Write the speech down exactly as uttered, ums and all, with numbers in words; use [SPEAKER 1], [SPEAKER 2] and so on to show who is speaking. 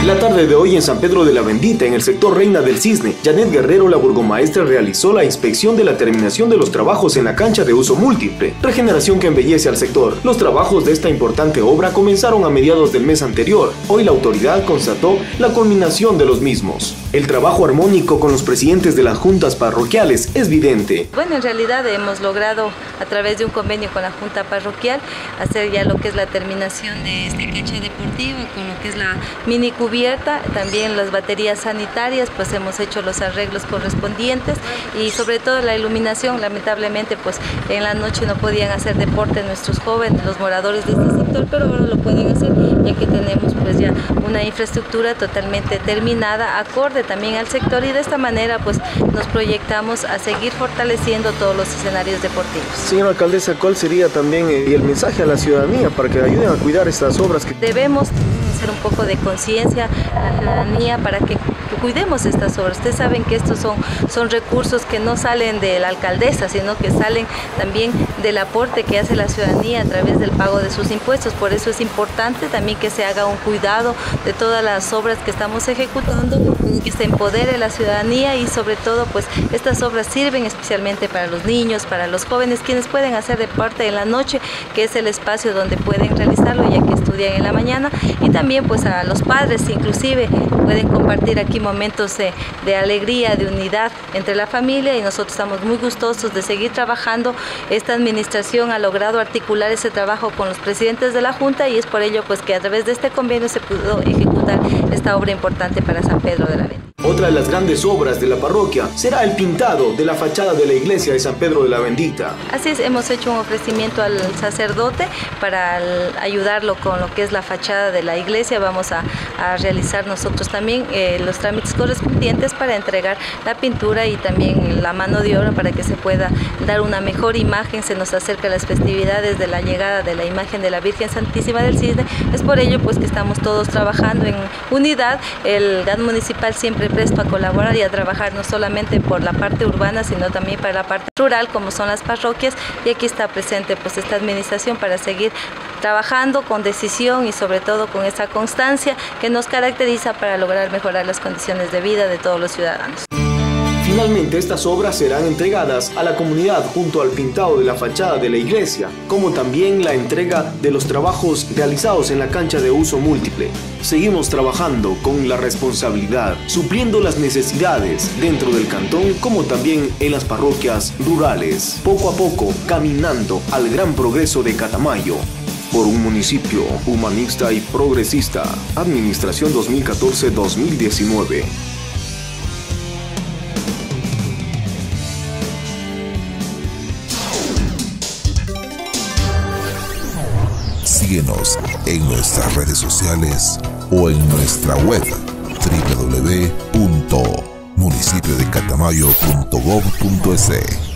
[SPEAKER 1] la tarde de hoy en San Pedro de la Bendita, en el sector Reina del Cisne, Janet Guerrero, la burgomaestra, realizó la inspección de la terminación de los trabajos en la cancha de uso múltiple, regeneración que embellece al sector. Los trabajos de esta importante obra comenzaron a mediados del mes anterior. Hoy la autoridad constató la culminación de los mismos. El trabajo armónico con los presidentes de las juntas parroquiales es evidente.
[SPEAKER 2] Bueno, en realidad hemos logrado a través de un convenio con la junta parroquial hacer ya lo que es la terminación de esta cancha deportiva, con lo que es la mini cubierta, también las baterías sanitarias, pues hemos hecho los arreglos correspondientes y sobre todo la iluminación. Lamentablemente pues en la noche no podían hacer deporte nuestros jóvenes, los moradores de este sector, pero ahora lo pueden hacer ya que tenemos pues ya una infraestructura totalmente terminada, acorde también al sector, y de esta manera pues nos proyectamos a seguir fortaleciendo todos los escenarios deportivos.
[SPEAKER 3] Señora alcaldesa, ¿cuál sería también el mensaje a la ciudadanía para que ayuden a cuidar estas obras? Que...
[SPEAKER 2] Debemos hacer un poco de conciencia a la ciudadanía para que cuidemos estas obras. Ustedes saben que estos son, son recursos que no salen de la alcaldesa, sino que salen también del aporte que hace la ciudadanía a través del pago de sus impuestos. Por eso es importante también que se haga un cuidado de todas las obras que estamos ejecutando, que se empodere la ciudadanía, y sobre todo pues estas obras sirven especialmente para los niños, para los jóvenes, quienes pueden hacer deporte en la noche, que es el espacio donde pueden realizarlo ya que estudian en la mañana, y también pues a los padres inclusive pueden compartir aquí momentos de, de alegría, de unidad entre la familia, y nosotros estamos muy gustosos de seguir trabajando. Esta administración ha logrado articular ese trabajo con los presidentes de la Junta, y es por ello pues que a través de este convenio se pudo ejecutar esta obra importante para San Pedro de la Bendita.
[SPEAKER 1] Otra de las grandes obras de la parroquia será el pintado de la fachada de la iglesia de San Pedro de la Bendita.
[SPEAKER 2] Así es, hemos hecho un ofrecimiento al sacerdote para el, ayudarlo con lo que es la fachada de la iglesia. Vamos a, a realizar nosotros también eh, los trámites correspondientes para entregar la pintura y también la mano de obra para que se pueda dar una mejor imagen. Se nos acerca las festividades de la llegada de la imagen de la Virgen Santísima del Cisne. Es por ello pues que estamos todos trabajando en unidad. El G A N municipal siempre presto a colaborar y a trabajar no solamente por la parte urbana, sino también para la parte rural, como son las parroquias, y aquí está presente pues esta administración para seguir trabajando con decisión y sobre todo con esa constancia que nos caracteriza para lograr mejorar las condiciones de vida de todos los ciudadanos.
[SPEAKER 1] Finalmente, estas obras serán entregadas a la comunidad junto al pintado de la fachada de la iglesia, como también la entrega de los trabajos realizados en la cancha de uso múltiple. Seguimos trabajando con la responsabilidad, supliendo las necesidades dentro del cantón, como también en las parroquias rurales, poco a poco caminando al gran progreso de Catamayo. Por un municipio humanista y progresista. Administración dos mil catorce a dos mil diecinueve.
[SPEAKER 4] Síguenos en nuestras redes sociales o en nuestra web w w w punto municipio de catamayo punto gov punto es.